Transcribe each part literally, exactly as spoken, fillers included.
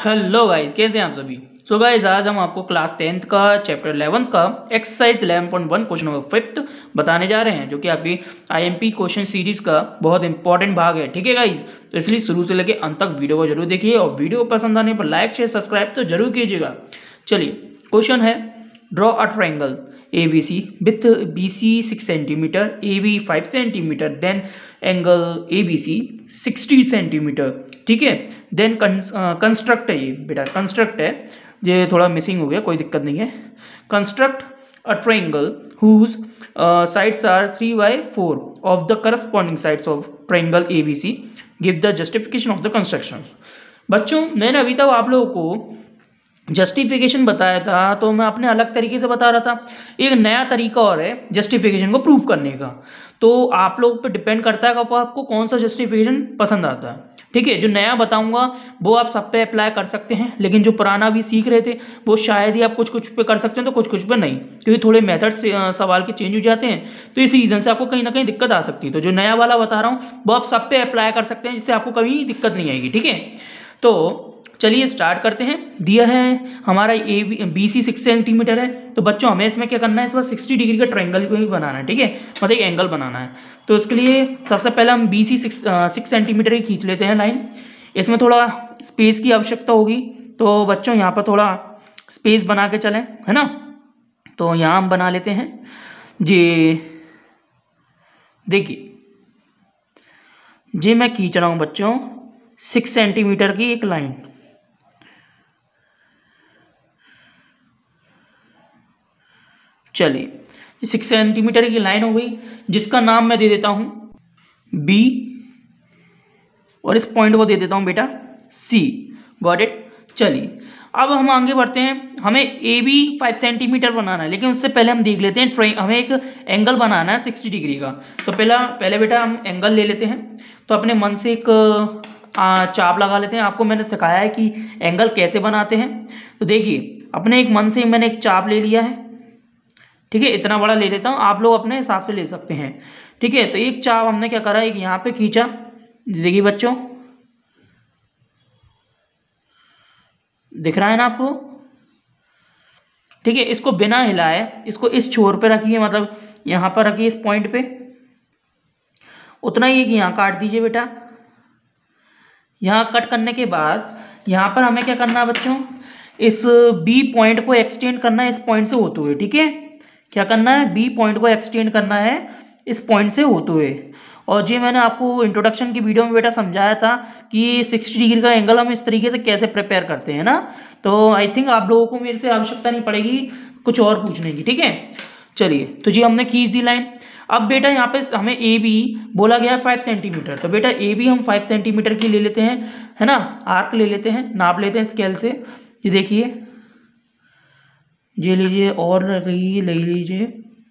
Hello guys, कैसे हैं आप सभी। सो गाइस, आज हम आपको क्लास टेंथ का चैप्टर इलेवन का exercise eleven point one question number fifth बताने जा रहे हैं, जो कि आपकी आईएमपी क्वेश्चन सीरीज का बहुत इंपॉर्टेंट भाग है। ठीक है गाइस, तो इसलिए शुरू से लेकर अंत तक वीडियो को जरूर देखिए और वीडियो पसंद आने पर लाइक शेयर सब्सक्राइब तो जरूर कीजिएगा। चलिए, क्वेश्चन है draw a triangle A B C with B C six centimeter, A B five centimeter, then angle A B C sixty centimeter. ठीक है, देन कंस्ट्रक्ट है, ये बेटा कंस्ट्रक्ट है, ये थोड़ा मिसिंग हो गया, कोई दिक्कत नहीं है। Construct a triangle whose sides are three by four of the corresponding sides of triangle A B C, give the justification of the construction. बच्चों, मैंने अभी तक आप लोगों को जस्टिफिकेशन बताया था, तो मैं अपने अलग तरीके से बता रहा था। एक नया तरीका और है जस्टिफिकेशन को प्रूव करने का, तो आप लोग पे डिपेंड करता है कि आपको कौन सा जस्टिफिकेशन पसंद आता है। ठीक है, जो नया बताऊंगा वो आप सब पे अप्लाई कर सकते हैं, लेकिन जो पुराना भी सीख रहे थे वो शायद ही आप कुछ कुछ पे कर सकते हैं, तो कुछ कुछ पे नहीं, क्योंकि थोड़े मेथड से सवाल के चेंज हो जाते हैं, तो इस रीज़न से आपको कहीं ना कहीं दिक्कत आ सकती है। तो जो नया वाला बता रहा हूँ वो आप सब पे अप्लाई कर सकते हैं, जिससे आपको कभी दिक्कत नहीं आएगी। ठीक है, तो चलिए स्टार्ट करते हैं। दिया है हमारा A B B C six centimeter है, तो बच्चों हमें इसमें क्या करना है, इस बार सिक्सटी डिग्री का ट्रायंगल को ही बनाना है। ठीक है, मतलब एक एंगल बनाना है। तो इसके लिए सबसे पहले हम B C six six centimeter ही खींच लेते हैं लाइन। इसमें थोड़ा स्पेस की आवश्यकता होगी, तो बच्चों यहाँ पर थोड़ा स्पेस बना के चलें, है ना। तो यहाँ हम बना लेते हैं जी। देखिए, जी मैं खींच रहा हूँ बच्चों सिक्स सेंटीमीटर की एक लाइन। चलिए, सिक्स सेंटीमीटर की लाइन हो गई, जिसका नाम मैं दे देता हूँ बी, और इस पॉइंट को दे देता हूँ बेटा सी। Got it. चलिए, अब हम आगे बढ़ते हैं। हमें ए बी फाइव सेंटीमीटर बनाना है, लेकिन उससे पहले हम देख लेते हैं ट्राइ हमें एक एंगल बनाना है सिक्सटी डिग्री का। तो पहला पहले बेटा हम एंगल ले लेते हैं। तो अपने मन से एक आ, चाप लगा लेते हैं। आपको मैंने सिखाया है कि एंगल कैसे बनाते हैं। तो देखिए, अपने एक मन से मैंने एक चाप ले लिया है। ठीक है, इतना बड़ा ले लेता हूँ, आप लोग अपने हिसाब से ले सकते हैं। ठीक है, तो एक चाप हमने क्या करा, एक यहाँ पे खींचा। देखिए बच्चों, दिख रहा है ना आपको। ठीक है, इसको बिना हिलाए इसको इस छोर पे रखिए, मतलब यहाँ पर रखिए इस पॉइंट पे। उतना ही एक यहाँ काट दीजिए बेटा। यहाँ कट करने के बाद यहाँ पर हमें क्या करना है बच्चों, इस बी पॉइंट को एक्सटेंड करना है इस पॉइंट से होते हुए। ठीक है, क्या करना है, बी पॉइंट को एक्सटेंड करना है इस पॉइंट से होते हुए। और जी मैंने आपको इंट्रोडक्शन की वीडियो में बेटा समझाया था कि सिक्सटी डिग्री का एंगल हम इस तरीके से कैसे प्रिपेयर करते हैं ना। तो आई थिंक आप लोगों को मेरे से आवश्यकता नहीं पड़ेगी कुछ और पूछने की। ठीक है, चलिए, तो जी हमने खींच दी लाइन। अब बेटा यहाँ पे हमें ए बी बोला गया है फाइव सेंटीमीटर, तो बेटा ए बी हम फाइव सेंटीमीटर की ले लेते हैं, है ना। आर्क ले लेते हैं, नाप लेते हैं स्केल से। ये देखिए, ये लीजिए और रही ले लीजिए।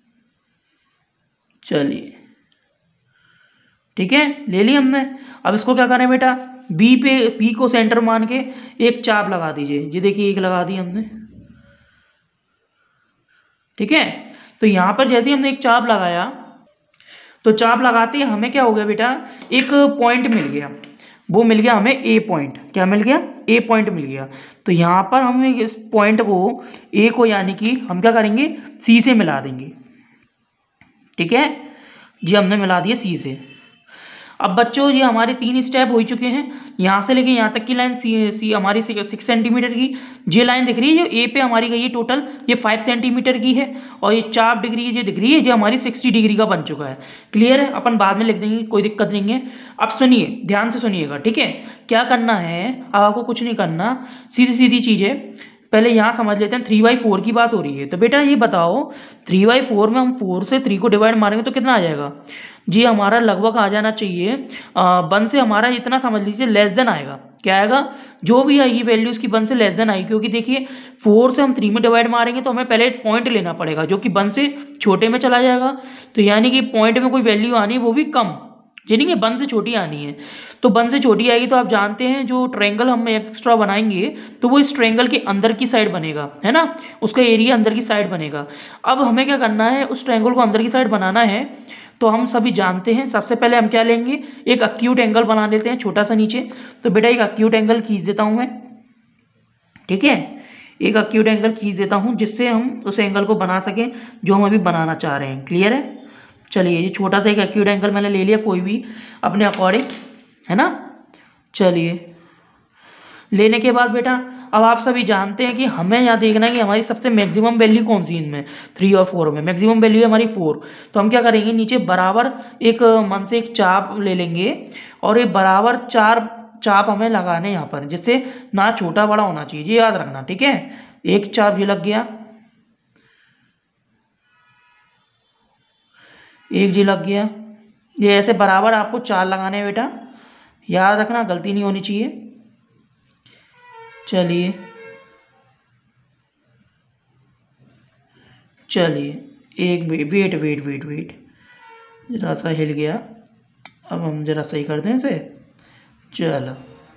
चलिए, ठीक है, ले ली हमने। अब इसको क्या करें बेटा, बी पे बी को सेंटर मान के एक चाप लगा दीजिए। ये देखिए, एक लगा दी हमने। ठीक है, तो यहाँ पर जैसे ही हमने एक चाप लगाया, तो चाप लगाते ही हमें क्या हो गया बेटा, एक पॉइंट मिल गया। वो मिल गया हमें ए पॉइंट। क्या मिल गया, ए पॉइंट मिल गया। तो यहाँ पर हम इस पॉइंट को ए को यानी कि हम क्या करेंगे, सी से मिला देंगे। ठीक है जी, हमने मिला दिया सी से। अब बच्चों, ये हमारे तीन स्टेप हो चुके हैं। यहाँ से लेके यहाँ तक की लाइन सी सी हमारी सिक्स सेंटीमीटर की ये लाइन दिख रही है, जो ए पे हमारी गई है टोटल, ये फाइव सेंटीमीटर की है। और ये चार डिग्री ये दिख रही है, जो हमारी सिक्सटी डिग्री का बन चुका है। क्लियर है, अपन बाद में लिख देंगे, कोई दिक्कत नहीं है। अब सुनिए, ध्यान से सुनिएगा। ठीक है, क्या करना है, अब आपको कुछ नहीं करना, सीधी सीधी चीज़ है। पहले यहाँ समझ लेते हैं, थ्री बाई फोर की बात हो रही है। तो बेटा ये बताओ, थ्री बाई फोर में हम फोर से थ्री को डिवाइड मारेंगे तो कितना आ जाएगा जी, हमारा लगभग आ जाना चाहिए वन से, हमारा इतना समझ लीजिए लेस देन आएगा। क्या आएगा, जो भी आएगी वैल्यू उसकी वन से लेस देन आएगी, क्योंकि देखिए फोर से हम थ्री में डिवाइड मारेंगे तो हमें पहले पॉइंट लेना पड़ेगा, जो कि वन से छोटे में चला जाएगा। तो यानी कि पॉइंट में कोई वैल्यू आनी है वो भी कम, यानी कि वन से छोटी आनी है। तो वन से छोटी आएगी तो आप जानते हैं जो ट्रायंगल हम एक्स्ट्रा बनाएंगे तो वो इस ट्रायंगल के अंदर की साइड बनेगा, है ना, उसका एरिया अंदर की साइड बनेगा। अब हमें क्या करना है, उस ट्रायंगल को अंदर की साइड बनाना है। तो हम सभी जानते हैं, सबसे पहले हम क्या लेंगे, एक एक्यूट एंगल बना लेते हैं छोटा सा नीचे। तो बेटा एक एक्यूट एंगल खींच देता हूँ मैं। ठीक है। एक एक्यूट एंगल खींच देता हूँ जिससे हम उस एंगल को बना सकें जो हम अभी बनाना चाह रहे हैं। क्लियर है। चलिए ये छोटा सा एक एक्यूट एंगल मैंने ले लिया, कोई भी अपने अकॉर्डिंग, है ना। चलिए लेने के बाद बेटा अब आप सभी जानते हैं कि हमें यहाँ देखना है कि हमारी सबसे मैक्सिमम वैल्यू कौन सी इनमें, थ्री और फोर में मैक्सिमम वैल्यू है हमारी फोर। तो हम क्या करेंगे, नीचे बराबर एक मन से एक चाप ले लेंगे और ये बराबर चार चाप हमें लगाने यहाँ पर, जिससे ना छोटा बड़ा होना चाहिए, ये याद रखना। ठीक है, एक चाप ये लग गया, एक जी लग गया, ये ऐसे बराबर आपको चार लगाने हैं बेटा, याद रखना, गलती नहीं होनी चाहिए। चलिए चलिए एक वेट वेट वेट वेट जरा सा हिल गया, अब हम जरा सही कर दें इसे। चलो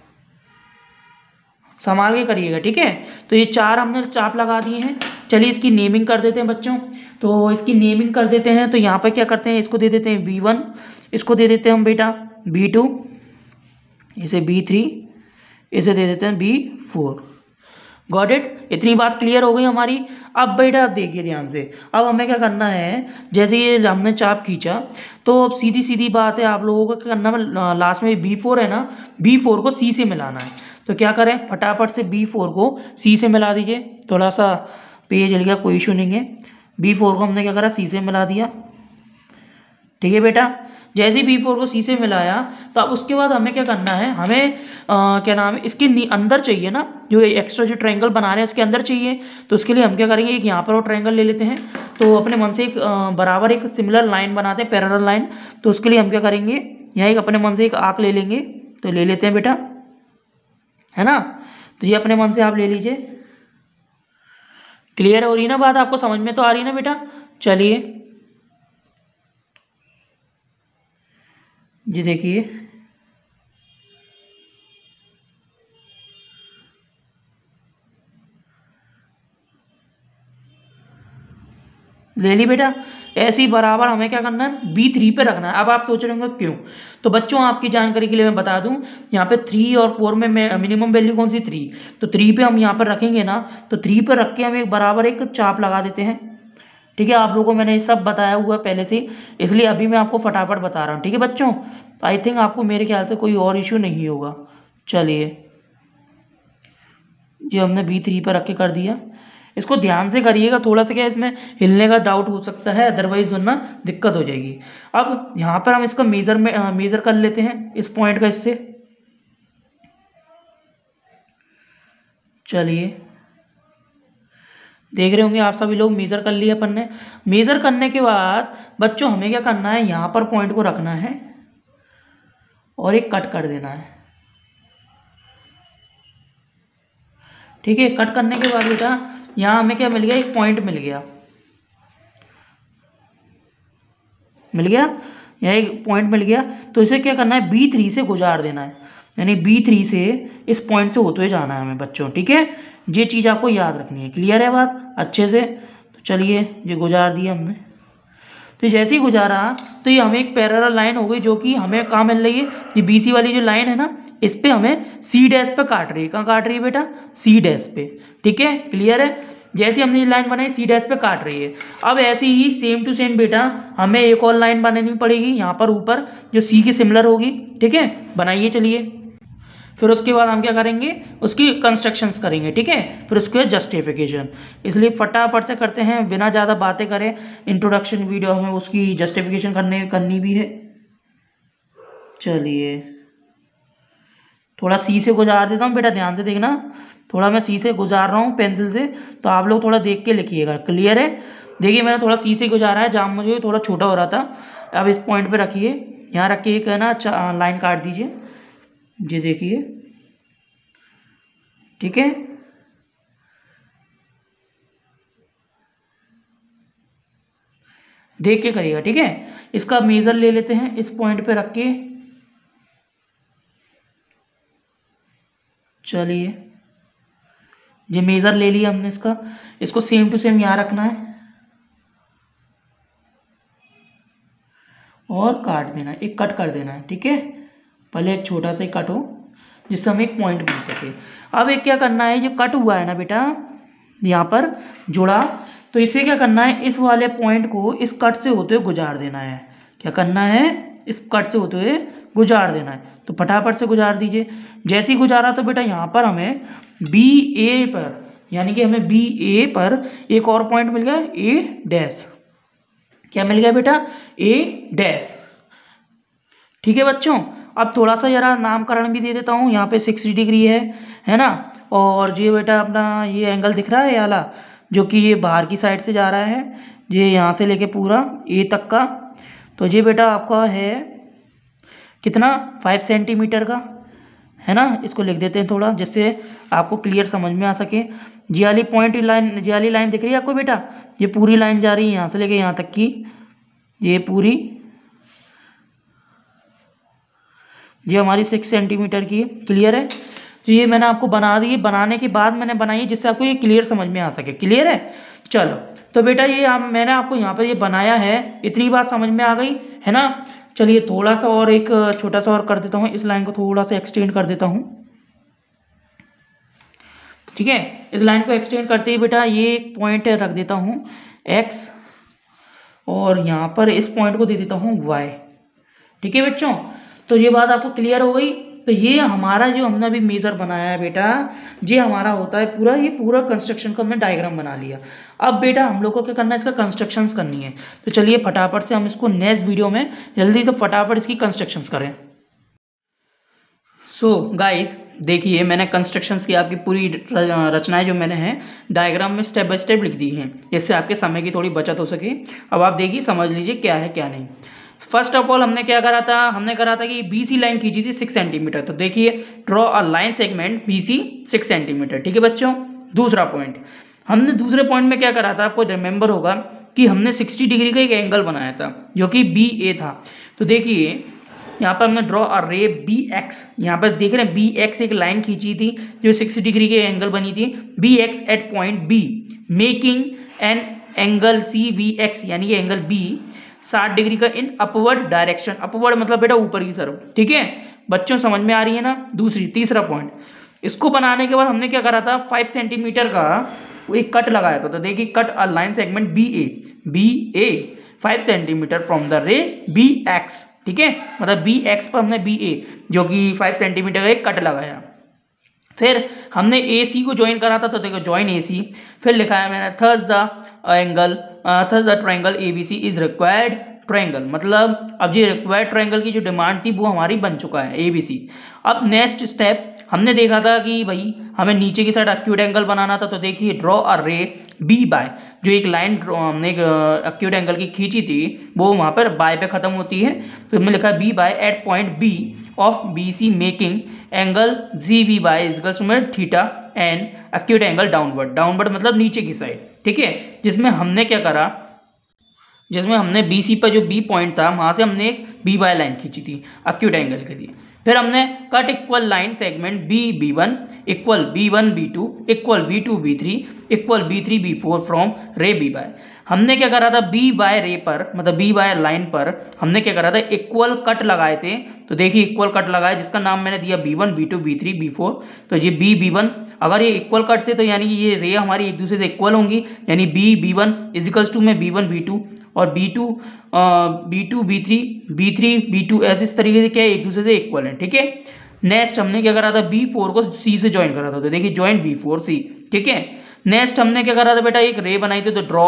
संभाल के करिएगा। ठीक है, तो ये चार हमने चाप लगा दिए हैं। चलिए इसकी नेमिंग कर देते हैं बच्चों। तो इसकी नेमिंग कर देते हैं, तो यहाँ पर क्या करते हैं, इसको दे देते हैं बी वन, इसको दे देते हैं हम बेटा बी टू, इसे बी थ्री, इसे दे देते हैं बी फोर। Got it. इतनी बात क्लियर हो गई हमारी। अब बेटा अब देखिए ध्यान से, अब हमें क्या करना है, जैसे ये हमने चाप खींचा तो अब सीधी सीधी बात है, आप लोगों को क्या करना है, लास्ट में बी फोर है ना, बी फोर को सी से मिलाना है। तो क्या करें, फटाफट से बी फोर को सी से मिला दीजिए। थोड़ा सा पेज जल गया, कोई इशू नहीं है। बी फोर को हमने क्या करा, सी से मिला दिया। ठीक है बेटा, जैसे ही बी फोर को सी से मिलाया तो अब उसके बाद हमें क्या करना है, हमें आ, क्या नाम है, इसके अंदर चाहिए ना, जो एक्स्ट्रा जो ट्रायंगल बना रहे हैं उसके अंदर चाहिए। तो उसके लिए हम क्या करेंगे, एक यहाँ पर वो ट्रायंगल ले लेते हैं। तो अपने मन से एक आ, बराबर एक सिमिलर लाइन बनाते हैं, पैरेलल लाइन। तो उसके लिए हम क्या करेंगे, यहाँ एक अपने मन से एक आर्क ले लेंगे। तो ले लेते हैं बेटा, है ना। तो ये अपने मन से आप ले लीजिए। क्लियर हो रही है ना बात, आपको समझ में तो आ रही है ना बेटा। चलिए जी देखिए, ले ली बेटा। ऐसे ही बराबर हमें क्या करना है, बी थ्री पे रखना है। अब आप सोच रहे होंगे क्यों, तो बच्चों आपकी जानकारी के लिए मैं बता दूं, यहाँ पे थ्री और फोर में मिनिमम वैल्यू कौन सी, थ्री। तो थ्री पे हम यहाँ पर रखेंगे ना, तो थ्री पे रख के हम एक बराबर एक चाप लगा देते हैं। ठीक है, आप लोगों को मैंने ये सब बताया हुआ पहले से, इसलिए अभी मैं आपको फटाफट बता रहा हूँ। ठीक है बच्चों, आई थिंक आपको मेरे ख्याल से कोई और इशू नहीं होगा। चलिए ये हमने बी थ्री पर रख के कर दिया। इसको ध्यान से करिएगा, थोड़ा सा क्या इसमें हिलने का डाउट हो सकता है, अदरवाइज वरना दिक्कत हो जाएगी। अब यहाँ पर हम इसका मेजर में मेजर कर लेते हैं इस पॉइंट का इससे। चलिए देख रहे होंगे आप सभी लोग, मेजर कर लिया अपन ने। मेजर करने के बाद बच्चों हमें क्या करना है, यहाँ पर पॉइंट को रखना है और एक कट कर देना है। ठीक है, कट करने के बाद बेटा यहाँ हमें क्या मिल गया, एक पॉइंट मिल गया, मिल गया यहाँ एक पॉइंट मिल गया। तो इसे क्या करना है, बी थ्री से गुजार देना है, यानी बी थ्री से इस पॉइंट से होते हुए जाना है हमें बच्चों। ठीक है, ये चीज़ आपको याद रखनी है। क्लियर है बात अच्छे से। तो चलिए ये गुजार दिया हमने। तो जैसे ही गुजारा तो ये हमें एक पैरेलल लाइन हो गई, जो कि हमें कहाँ मिल रही है, ये बी सी वाली जो लाइन है ना, इस पे हमें सी डैश पे काट रही है। कहाँ काट रही है बेटा, सी डैश पे। ठीक है, क्लियर है। जैसे हमने ये लाइन बनाई सी डैश पे काट रही है। अब ऐसे ही सेम टू सेम बेटा हमें एक और लाइन बनानी पड़ेगी यहाँ पर ऊपर, जो सी की सिमिलर होगी। ठीक है, बनाइए चलिए। फिर उसके बाद हम क्या करेंगे, उसकी कंस्ट्रक्शंस करेंगे। ठीक है, फिर उसके बाद जस्टिफिकेशन। इसलिए फटाफट से करते हैं, बिना ज़्यादा बातें करें। इंट्रोडक्शन वीडियो हमें उसकी जस्टिफिकेशन करने करनी भी है। चलिए थोड़ा सी से गुजार देता हूँ बेटा, ध्यान से देखना। थोड़ा मैं सी से गुजार रहा हूँ पेंसिल से, तो आप लोग थोड़ा देख के लिखिएगा। क्लियर है। देखिए मैंने थोड़ा सी से गुजारा है, जहाँ मुझे थोड़ा छोटा हो रहा था। अब इस पॉइंट पे रखिए, यहाँ रख के एक है ना लाइन काट दीजिए। ये देखिए, ठीक है। देख के करिएगा। ठीक है, इसका मेजर ले लेते हैं इस पॉइंट पे रख के। चलिए ये मेजर ले लिया हमने इसका, इसको सेम टू सेम यहाँ रखना है और काट देना है, एक कट कर देना है। ठीक है, पहले एक छोटा सा ही कट हो, जिससे हमें एक पॉइंट मिल सके। अब एक क्या करना है, जो कट हुआ है ना बेटा यहाँ पर जुड़ा, तो इसे क्या करना है, इस वाले पॉइंट को इस कट से होते हुए गुजार देना है। क्या करना है, इस कट से होते हुए गुजार देना है। तो फटाफट से गुजार दीजिए। जैसे ही गुजारा तो बेटा यहाँ पर हमें बी ए पर, यानी कि हमें बी ए पर एक और पॉइंट मिल गया, ए डैश। क्या मिल गया बेटा, ए डैश। ठीक है बच्चों, अब थोड़ा सा जरा नामकरण भी दे देता हूँ। यहाँ पे सिक्सटी डिग्री है है ना, और ये बेटा अपना ये एंगल दिख रहा है ये वाला, जो कि ये बाहर की साइड से जा रहा है, ये यहाँ से लेके पूरा ए तक का। तो ये बेटा आपका है कितना, फाइव सेंटीमीटर का, है ना। इसको लिख देते हैं थोड़ा, जिससे आपको क्लियर समझ में आ सके। ये वाली पॉइंट लाइन, ये वाली लाइन दिख रही है आपको बेटा, ये पूरी लाइन जा रही है यहाँ से लेके यहाँ तक की, ये पूरी, ये हमारी सिक्स सेंटीमीटर की। क्लियर है। तो ये मैंने आपको बना दी, बनाने के बाद मैंने बनाई है जिससे आपको ये क्लियर समझ में आ सके। क्लियर है। चलो तो बेटा ये आप, मैंने आपको यहाँ पर ये बनाया है, इतनी बात समझ में आ गई है ना। चलिए थोड़ा सा और एक छोटा सा और कर देता हूँ, इस लाइन को थोड़ा सा एक्सटेंड कर देता हूँ। ठीक है, इस लाइन को एक्सटेंड करते ही बेटा ये एक पॉइंट रख देता हूँ एक्स, और यहाँ पर इस पॉइंट को दे देता हूँ वाई। ठीक है बच्चों, तो ये बात आपको क्लियर हो गई। तो ये हमारा जो हमने अभी मेजर बनाया है बेटा, ये हमारा होता है पूरा, ये पूरा कंस्ट्रक्शन का हमने डायग्राम बना लिया। अब बेटा हम लोग को क्या करना है, इसका कंस्ट्रक्शंस करनी है। तो चलिए फटाफट से हम इसको नेक्स्ट वीडियो में जल्दी से फटाफट इसकी कंस्ट्रक्शंस करें। सो so, गाइस देखिए, मैंने कंस्ट्रक्शंस की आपकी पूरी रचनाएं जो मैंने हैं डायग्राम में स्टेप बाय स्टेप लिख दी हैं, इससे आपके समय की थोड़ी बचत हो सके। अब आप देखिए, समझ लीजिए क्या है क्या नहीं। फर्स्ट ऑफ ऑल हमने क्या करा था, हमने करा था कि बीसी लाइन खींची थी सिक्स सेंटीमीटर। तो देखिए, draw a line segment BC six centimeter. ठीक है बच्चों। दूसरा पॉइंट, हमने दूसरे पॉइंट में क्या करा था, आपको रिमेंबर होगा कि हमने सिक्सटी डिग्री का एक एंगल बनाया था जो कि बी ए था। तो देखिए यहाँ पर हमने ड्रॉ अ रे बी एक्स, यहाँ पर देख रहे हैं बी एक्स एक लाइन खींची थी जो सिक्सटी डिग्री के एंगल बनी थी, B X at point B making an angle C V X, यानी कि एंगल बी साठ डिग्री का इन अपवर्ड डायरेक्शन। अपवर्ड मतलब बेटा ऊपर की तरफ। ठीक है बच्चों, समझ में आ रही है ना। दूसरी तीसरा पॉइंट, इसको बनाने के बाद हमने क्या करा था, फाइव सेंटीमीटर का एक कट लगाया था। तो देखिए, cut a line segment B A, B A five centimeter from the ray B X. ठीक है, मतलब बी एक्स पर हमने बी ए जो कि फाइव सेंटीमीटर का एक कट लगाया। फिर हमने ए सी को ज्वाइन करा था, तो देखो ज्वाइन ए सी। फिर लिखा है मैंने thus the angle, thus the triangle A B C is required triangle, मतलब अब ये रिक्वायर्ड ट्रायंगल की जो डिमांड थी वो हमारी बन चुका है, ए बी सी। अब नेक्स्ट स्टेप हमने देखा था कि भाई हमें नीचे की साइड एक्यूट एंगल बनाना था। तो देखिए, ड्रॉ अ रे बी बाय, जो एक लाइन हमने एक्यूट एंगल की खींची थी वो वहाँ पर बाय पे खत्म होती है। तो हमने लिखा B Y at point B of B C making angle G B Y equals to theta and acute angle downward. Downward मतलब नीचे की साइड। ठीक है, जिसमें हमने क्या करा, जिसमें हमने बी सी पर जो बी पॉइंट था वहाँ से हमने एक बी बाय लाइन खींची थी एक्यूट एंगल के लिए। फिर हमने cut equal line segment B B one equal B one B two equal B two B three equal B three B four from ray B Y. हमने क्या करा था, बी बाय रे पर, मतलब बी बाय लाइन पर हमने क्या करा था, इक्वल कट लगाए थे। तो देखिए, इक्वल कट लगाए जिसका नाम मैंने दिया B one B two B three B four. तो ये बी बी वन, अगर ये इक्वल कट थे तो यानी कि ये रे हमारी एक दूसरे से इक्वल होंगी, यानी B B one equals to में बी वन बी टू और B two B two B three B three B two ऐसे इस तरीके से क्या है, एक दूसरे से इक्वल है। ठीक है, नेक्स्ट हमने क्या करा था, बी फोर को सी से ज्वाइन करा था। तो देखिए, ज्वाइन बी फोर सी। ठीक है, नेक्स्ट हमने क्या करा था बेटा, एक रे बनाई थी। तो draw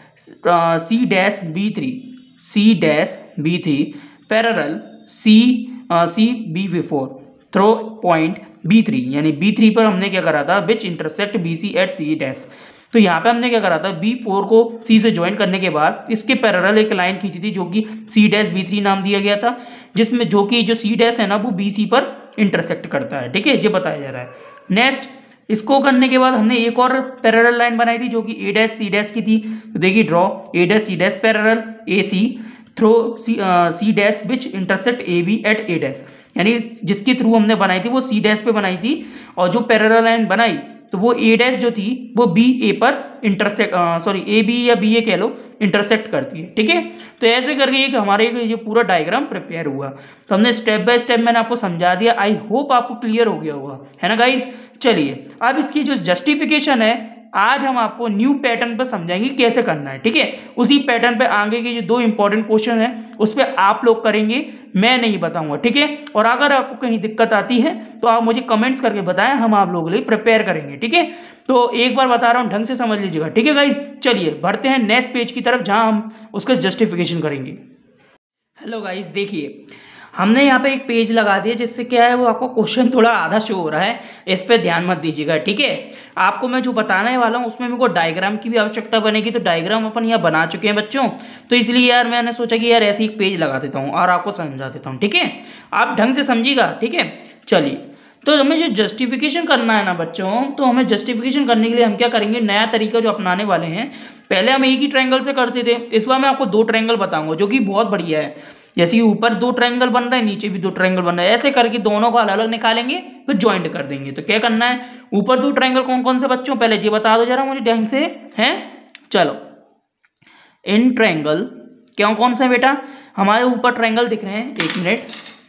C dash B three, C dash B three parallel C C B V four through point B three, यानी बी थ्री पर हमने क्या करा था, which intersect B C at C dash. तो यहाँ पे हमने क्या करा था, बी फोर को सी से ज्वाइन करने के बाद इसके पैरेलल एक लाइन खींची थी जो कि सी डैश बी थ्री नाम दिया गया था, जिसमें जो कि जो सी डैश है ना वो बी सी पर इंटरसेक्ट करता है। ठीक है, ये बताया जा रहा है। नेक्स्ट, इसको करने के बाद हमने एक और पैरेलल लाइन बनाई थी जो कि ए डैश सी डैश की थी। तो देखिए, draw A dash C dash parallel A C through C dash which intersect A B at A dash, यानी जिसके थ्रू हमने बनाई थी वो सी डैश पे बनाई थी। और जो पैरेलल लाइन बनाई तो वो ए डैश जो थी वो बी ए पर इंटरसेक्ट सॉरी ए बी या बी ए कह लो इंटरसेक्ट करती है। ठीक है, तो ऐसे करके एक हमारे ये पूरा डायग्राम प्रिपेयर हुआ। तो हमने स्टेप बाय स्टेप मैंने आपको समझा दिया। आई होप आपको क्लियर हो गया होगा, है ना गाइज। चलिए अब इसकी जो जस्टिफिकेशन है आज हम आपको न्यू पैटर्न पर समझाएंगे कैसे करना है। ठीक है, उसी पैटर्न पे आगे के जो दो इंपॉर्टेंट क्वेश्चन हैं उस पर आप लोग करेंगे, मैं नहीं बताऊंगा। ठीक है, और अगर आपको कहीं दिक्कत आती है तो आप मुझे कमेंट्स करके बताएं, हम आप लोगों के लिए प्रिपेयर करेंगे। ठीक है, तो एक बार बता रहा हूं, ढंग से समझ लीजिएगा। ठीक है गाइज, चलिए बढ़ते हैं नेक्स्ट पेज की तरफ जहां हम उसका जस्टिफिकेशन करेंगे। हेलो गाइज, देखिए हमने यहाँ पे एक पेज लगा दिया जिससे क्या है वो आपको क्वेश्चन थोड़ा आधा शो हो रहा है, इस पर ध्यान मत दीजिएगा। ठीक है, आपको मैं जो बताने वाला हूँ उसमें मेरे को डायग्राम की भी आवश्यकता बनेगी, तो डायग्राम अपन यहाँ बना चुके हैं बच्चों, तो इसलिए यार मैंने सोचा कि यार ऐसे एक पेज लगा देता हूँ और आपको समझा देता हूँ। ठीक है, आप ढंग से समझिएगा। ठीक है, चलिए तो हमें जो जस्टिफिकेशन करना है ना बच्चों, तो हमें जस्टिफिकेशन करने के लिए हम क्या करेंगे, नया तरीका जो अपनाने वाले हैं। पहले हम एक ही ट्रायंगल से करते थे, इस बार मैं आपको दो ट्रायंगल बताऊंगा जो कि बहुत बढ़िया है। जैसे कि ऊपर दो ट्रायंगल बन रहा है, नीचे भी दो ट्रायंगल बन रहा है, ऐसे करके दोनों को अलग अलग निकालेंगे फिर ज्वाइंट कर देंगे। तो क्या करना है, ऊपर दो ट्रायंगल कौन कौन से बच्चों, पहले ये बता दो जरा मुझे ढंग से, हैं। चलो, इन ट्रायंगल क्यों कौन सा बेटा, हमारे ऊपर ट्रायंगल दिख रहे हैं, एक मिनट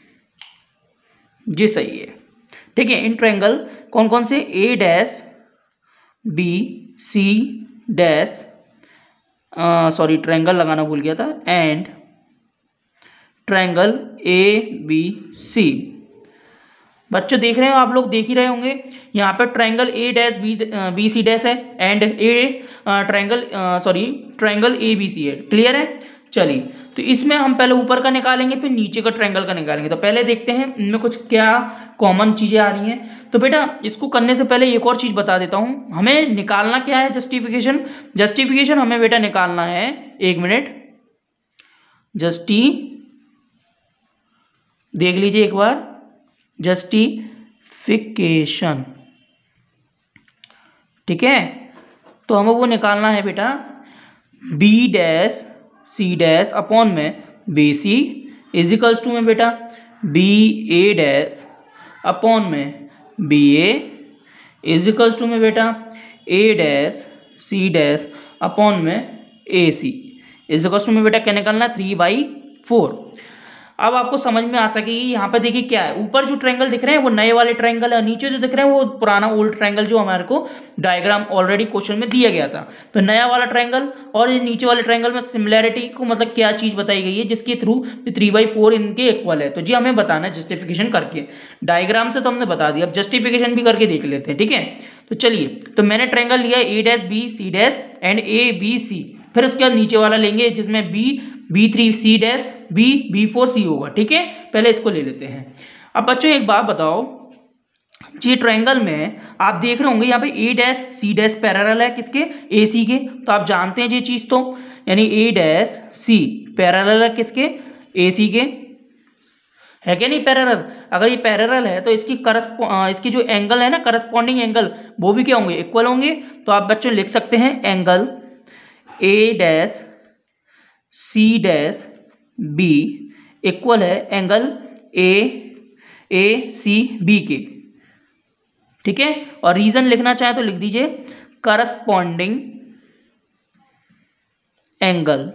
जी, सही है। ठीक है, इन ट्रायंगल कौन कौन से, A dash B C dash, sorry triangle लगाना भूल गया था, and triangle A B C. बच्चों देख रहे हो, आप लोग देख ही रहे होंगे, यहाँ पे triangle A dash B B C dash है and a triangle sorry triangle A B C है। क्लियर है, चलिए तो इसमें हम पहले ऊपर का निकालेंगे फिर नीचे का ट्रायंगल का निकालेंगे। तो पहले देखते हैं इनमें कुछ क्या कॉमन चीज़ें आ रही हैं। तो बेटा इसको करने से पहले एक और चीज़ बता देता हूँ, हमें निकालना क्या है जस्टिफिकेशन। जस्टिफिकेशन हमें बेटा निकालना है, एक मिनट, जस्टी देख लीजिए एक बार, जस्टिफिकेशन। ठीक है, तो हमें वो निकालना है बेटा, B dash C dash upon में बी सी इजिकल्स टू में बेटा बी ए डैश अपॉन में बी ए इजिकल्स टू में बेटा A dash C dash upon में ए सी इजिकल्स टू में बेटा क्या निकालना है, थ्री बाई फोर। अब आपको समझ में आ सके, यहाँ पे देखिए क्या है, ऊपर जो ट्रायंगल दिख रहे हैं वो नए वाले ट्रायंगल है, नीचे जो दिख रहे हैं वो पुराना ओल्ड ट्रायंगल जो हमारे को डायग्राम ऑलरेडी क्वेश्चन में दिया गया था। तो नया वाला ट्रायंगल और ये नीचे वाले ट्रायंगल में सिमिलैरिटी को मतलब क्या चीज़ बताई गई है जिसके थ्रू थ्री बाई फोर इनके इक्वल है। तो जी हमें बताना है जस्टिफिकेशन करके, डायग्राम से तो हमने बता दिया, अब जस्टिफिकेशन भी करके देख लेते हैं। ठीक है, तो चलिए, तो मैंने ट्रायंगल लिया A dash B C dash and A B C, फिर उसके बाद नीचे वाला लेंगे जिसमें B B three C dash B B four C होगा। ठीक है, पहले इसको ले लेते हैं। अब बच्चों एक बात बताओ, ये ट्रायंगल में आप देख रहे होंगे यहाँ पे A dash C dash parallel है किसके, ए सी के, तो आप जानते हैं ये चीज़ तो, यानी ए डैश सी पैरेलल है किसके, ए सी के, है क्या नहीं पैरेलल। अगर ये पैरेलल है तो इसकी करस्पो इसकी जो एंगल है ना, करस्पॉन्डिंग एंगल, वो भी क्या होंगे, इक्वल होंगे। तो आप बच्चों लिख सकते हैं angle A dash C dash B equal है angle A A C B के। ठीक है, और रीजन लिखना चाहे तो लिख दीजिए करस्पॉन्डिंग एंगल।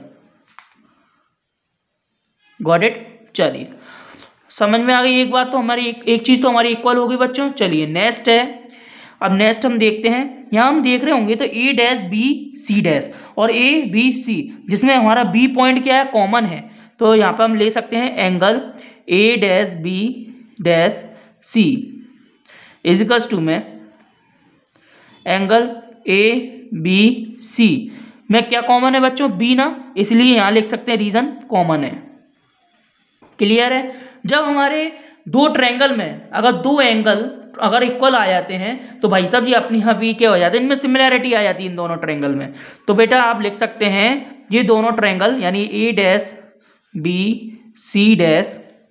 गॉट इट, चलिए समझ में आ गई एक बात, तो हमारी एक, एक चीज़ तो हमारी इक्वल होगी बच्चों। चलिए नेक्स्ट है, अब नेक्स्ट हम देखते हैं, यहाँ हम देख रहे होंगे तो A dash B C dash और ए बी सी जिसमें हमारा बी पॉइंट क्या है, कॉमन है। तो यहाँ पर हम ले सकते हैं angle A dash B dash C equals to में एंगल ए बी सी में क्या कॉमन है बच्चों, बी ना, इसलिए यहाँ लिख सकते हैं रीजन कॉमन है। क्लियर है, जब हमारे दो ट्रायंगल में अगर दो एंगल अगर इक्वल आ जाते हैं तो भाई साहब ये अपनी यहाँ भी क्या हो जाते हैं, इनमें सिमिलैरिटी आ जाती है इन दोनों ट्रायंगल में। तो बेटा आप लिख सकते हैं ये दोनों ट्रायंगल यानी A dash B C dash,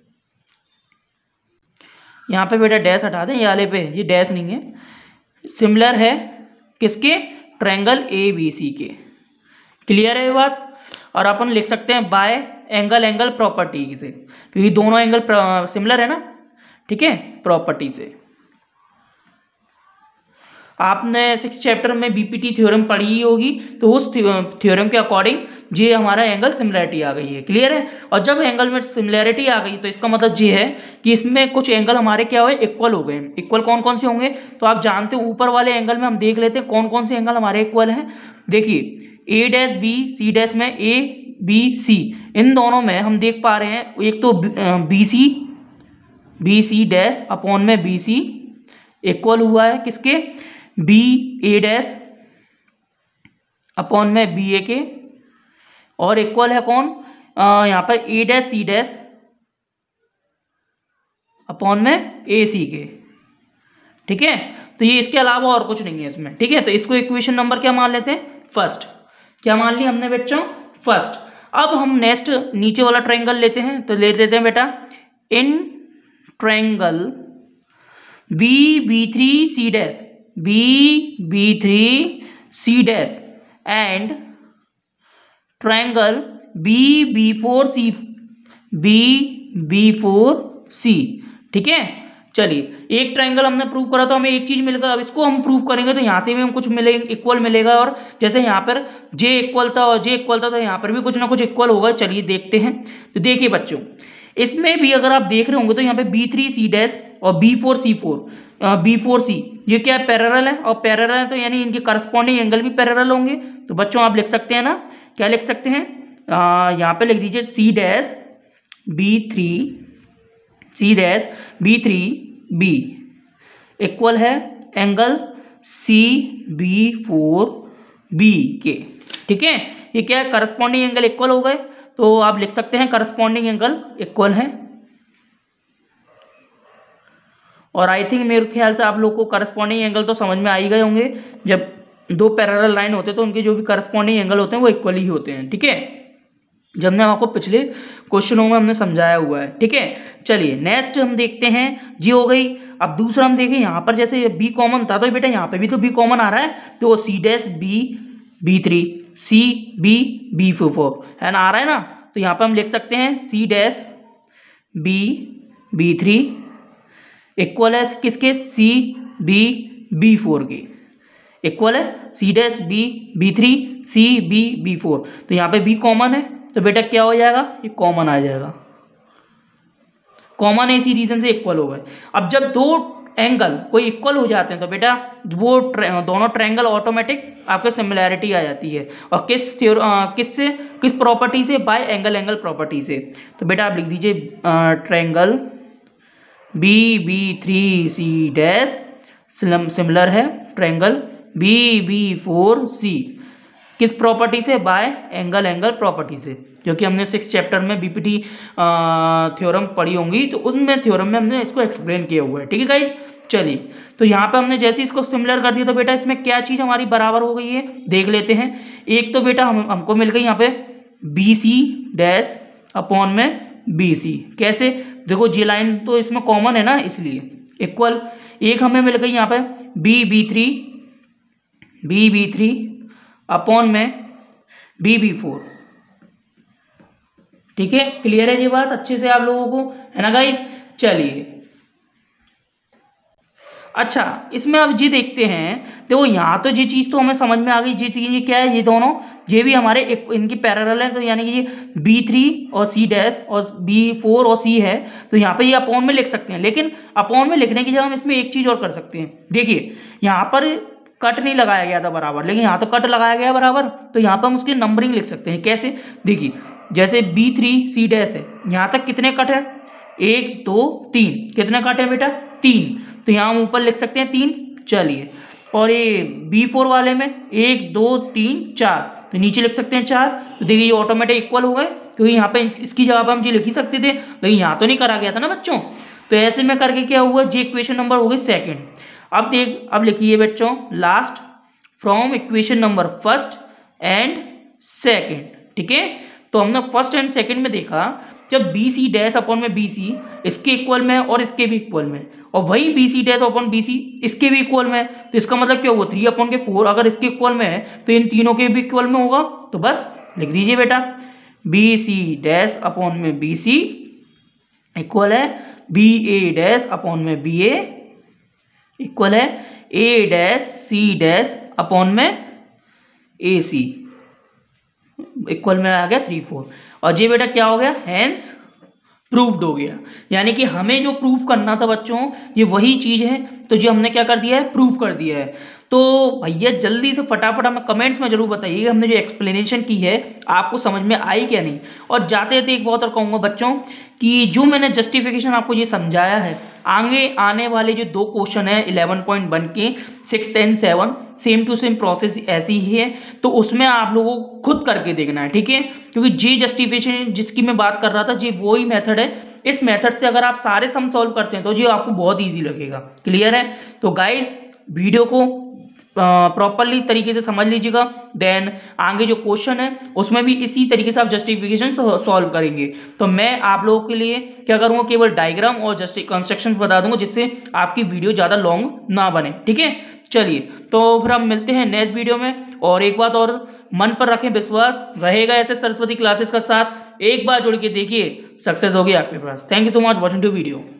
यहाँ पे बेटा डैश हटा दें, ये वाले पे ये डैश नहीं है, सिमिलर है किसके, ट्रायंगल ए बी सी के। क्लियर है ये बात। और अपन लिख सकते हैं बाय एंगल एंगल प्रॉपर्टी से, क्योंकि दोनों एंगल सिमिलर है ना। ठीक है, प्रॉपर्टी से। आपने सिक्स चैप्टर में बीपीटी थ्योरम पढ़ी ही होगी, तो उस थ्योरम के अकॉर्डिंग ये हमारा एंगल सिमिलैरिटी आ गई है। क्लियर है। और जब एंगल में सिमिलैरिटी आ गई तो इसका मतलब ये है कि इसमें कुछ एंगल हमारे क्या हुए, इक्वल हो गए। इक्वल कौन कौन से होंगे, तो आप जानते हो ऊपर वाले एंगल में हम देख लेते हैं कौन कौन से एंगल हमारे इक्वल हैं। देखिए A dash B C dash में ए बी सी, इन दोनों में हम देख पा रहे हैं एक तो B C B C dash upon में बी सी इक्वल हुआ है किसके, बी ए डैश अपॉन में बी ए के, और इक्वल है कौन यहाँ पर A dash C dash upon में ए सी के। ठीक है, तो ये इसके अलावा और कुछ नहीं है इसमें। ठीक है, तो इसको इक्वेशन नंबर क्या मान लेते हैं, फर्स्ट। क्या मान लिया हमने बच्चों, फर्स्ट। अब हम नेक्स्ट नीचे वाला ट्रायंगल लेते हैं, तो ले लेते हैं बेटा इन triangle B B three C dash B B three C dash and triangle B B four C B B four C. ठीक है, चलिए एक ट्रायंगल हमने प्रूव करा तो हमें एक चीज मिल गया। अब इसको हम प्रूव करेंगे तो यहाँ से भी हम कुछ मिलेंगे, इक्वल मिलेगा। और जैसे यहाँ पर जे इक्वल था और जे इक्वल था तो यहाँ पर भी कुछ ना कुछ इक्वल होगा। चलिए देखते हैं। तो देखिए बच्चों, इसमें भी अगर आप देख रहे होंगे तो यहाँ पे बी थ्री सी डैश और B four C four B four C ये क्या है, पैरेलल है। और पैरेलल है तो यानी इनके करस्पॉन्डिंग एंगल भी पैरेलल होंगे। तो बच्चों आप लिख सकते हैं ना, क्या लिख सकते हैं, यहाँ पे लिख दीजिए C dash B three C dash B three B equal है angle C B four B के। ठीक है, ये क्या है, करस्पॉन्डिंग एंगल इक्वल हो गए। तो आप लिख सकते हैं करस्पॉन्डिंग एंगल इक्वल है। और आई थिंक मेरे ख्याल से आप लोग को करस्पॉन्डिंग एंगल तो समझ में आ ही गए होंगे। जब दो पैरेलल लाइन होते हैं तो उनके जो भी करस्पॉन्डिंग एंगल होते हैं वो इक्वल ही होते हैं। ठीक है, जब हमने आपको पिछले क्वेश्चनों में हमने समझाया हुआ है। ठीक है, चलिए नेक्स्ट हम देखते हैं, जी हो गई। अब दूसरा हम देखें, यहाँ पर जैसे बी कॉमन था तो बेटा यहाँ पे भी तो बी कॉमन आ रहा है। तो C dash B B three C B B four है ना, आ रहा है ना। तो यहाँ पर हम लिख सकते हैं C dash B B three equal है किसके, सी बी बी फोर के। इक्वल है C dash B B three C B B four. तो यहाँ पे बी कॉमन है तो बेटा क्या हो जाएगा, ये कॉमन आ जाएगा। कॉमन है इसी रीजन से इक्वल हो गए। अब जब दो एंगल कोई इक्वल हो जाते हैं तो बेटा वो दोनों ट्रायंगल ऑटोमेटिक आपके सिमिलैरिटी आ जाती है। और किस किस से किस प्रॉपर्टी से, बाय एंगल एंगल प्रॉपर्टी से। तो बेटा आप लिख दीजिए triangle B B three C dash similar है triangle B B four C, किस प्रॉपर्टी से, बाय एंगल एंगल प्रॉपर्टी से, जो कि हमने सिक्स चैप्टर में बीपीटी थ्योरम पढ़ी होंगी। तो उसमें थ्योरम में हमने इसको एक्सप्लेन किया हुआ है। ठीक है गाइस, चलिए तो यहाँ पे हमने जैसे इसको सिमिलर कर दिया तो बेटा इसमें क्या चीज़ हमारी बराबर हो गई है देख लेते हैं। एक तो बेटा हम हमको मिल गई यहाँ पे बी सी डैश अपॉन में बी सी। कैसे, देखो जी लाइन तो इसमें कॉमन है ना इसलिए इक्वल। एक हमें मिल गई यहाँ पे B B three B B three upon में बी बी फोर। ठीक है, क्लियर है ये बात अच्छे से आप लोगों को, है ना गाइस। चलिए अच्छा, इसमें अब जी देखते हैं। तो यहाँ तो ये चीज़ तो हमें समझ में आ गई। ये चीज़ ये क्या है, ये दोनों ये भी हमारे एक इनकी पैरेलल है। तो यानी कि ये बी थ्री और सी डैश और बी फोर और सी है। तो यहाँ पे ये अपॉन में लिख सकते हैं। लेकिन अपॉन में लिखने की जगह हम इसमें एक चीज़ और कर सकते हैं। देखिए यहाँ पर कट नहीं लगाया गया था बराबर, लेकिन यहाँ तो कट लगाया गया बराबर। तो यहाँ पर हम उसकी नंबरिंग लिख सकते हैं। कैसे, देखिए जैसे बी थ्री सी डैश है, यहाँ तक कितने कट है, एक दो तीन, कितने कट है बेटा, तीन। तो यहाँ हम ऊपर लिख सकते हैं तीन। चलिए, और ये बी फोर वाले में एक दो तीन चार, तो नीचे लिख सकते हैं चार। तो देखिए ये ऑटोमेटिक इक्वल हो गए, क्योंकि यहाँ पे इसकी जगह पर हम जी लिख ही सकते थे, लेकिन यहाँ तो नहीं करा गया था ना बच्चों। तो ऐसे में करके क्या हुआ, जी इक्वेशन नंबर हो गई सेकेंड। अब देख अब लिखिए बच्चों last from equation number first and second. ठीक है, तो हमने फर्स्ट एंड सेकेंड में देखा जब बी सी डैश अपॉन में बी सी इसके इक्वल में और इसके भी इक्वल में, और वही B C dash upon B C इसके भी इक्वल में। तो इसका मतलब क्या हुआ, थ्री अपॉन के फोर अगर इसके इक्वल में है तो इन तीनों के भी इक्वल में होगा। तो बस लिख दीजिए बेटा बी सी डैश अपॉन में बी सी इक्वल है बी ए डैश अपॉन में बी ए इक्वल है A dash C dash upon में ए सी, इक्वल में आ गया थ्री फोर। और ये बेटा क्या हो गया, हैंस प्रूव्ड हो गया। यानी कि हमें जो प्रूफ करना था बच्चों, ये वही चीज़ है, तो जो हमने क्या कर दिया है, प्रूफ कर दिया है। तो भैया जल्दी से फटाफट हमें कमेंट्स में जरूर बताइए हमने जो एक्सप्लेनेशन की है आपको समझ में आई क्या नहीं। और जाते जाते एक बात और कहूँगा बच्चों कि जो मैंने जस्टिफिकेशन आपको ये समझाया है, आगे आने वाले जो दो क्वेश्चन है इलेवन पॉइंट वन के six and seven, same to same process ऐसी ही है, तो उसमें आप लोगों को खुद करके देखना है, ठीक है। क्योंकि जी जस्टिफिकेशन जिसकी मैं बात कर रहा था, जी वही मेथड है। इस मेथड से अगर आप सारे सम सॉल्व करते हैं तो जी आपको बहुत ईजी लगेगा। क्लियर है? तो गाइज वीडियो को प्रॉपरली तरीके से समझ लीजिएगा, देन आगे जो क्वेश्चन है उसमें भी इसी तरीके से आप जस्टिफिकेशन सॉल्व करेंगे। तो मैं आप लोगों के लिए क्या करूँगा, केवल डायग्राम और जस्टिक कंस्ट्रक्शन बता दूंगा, जिससे आपकी वीडियो ज़्यादा लॉन्ग ना बने, ठीक है। चलिए तो फिर हम मिलते हैं नेक्स्ट वीडियो में। और एक बात और मन पर रखें, विश्वास रहेगा ऐसे सरस्वती क्लासेस का साथ, एक बार जुड़ के देखिए, सक्सेस होगी आपके पास। Thank you so much watching to video.